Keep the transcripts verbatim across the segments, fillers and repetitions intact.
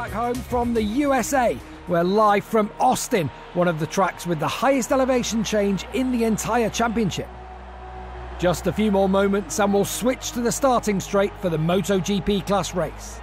back home from the U S A. We're live from Austin, one of the tracks with the highest elevation change in the entire championship. Just a few more moments and we'll switch to the starting straight for the MotoGP class race.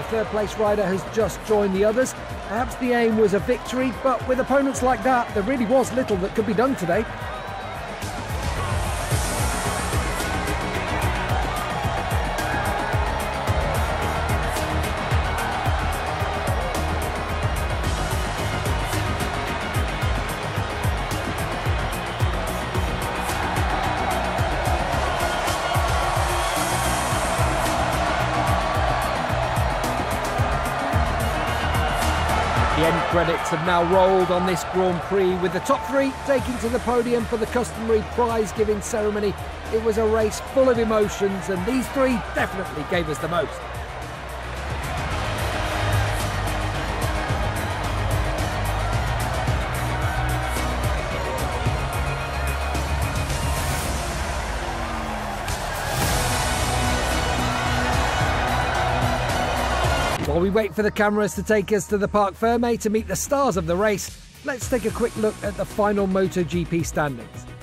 The third place rider has just joined the others. Perhaps the aim was a victory, but with opponents like that, there really was little that could be done today. The end credits have now rolled on this Grand Prix, with the top three taking to the podium for the customary prize-giving ceremony. It was a race full of emotions, and these three definitely gave us the most. While we wait for the cameras to take us to the Parc Fermé to meet the stars of the race, let's take a quick look at the final MotoGP standings.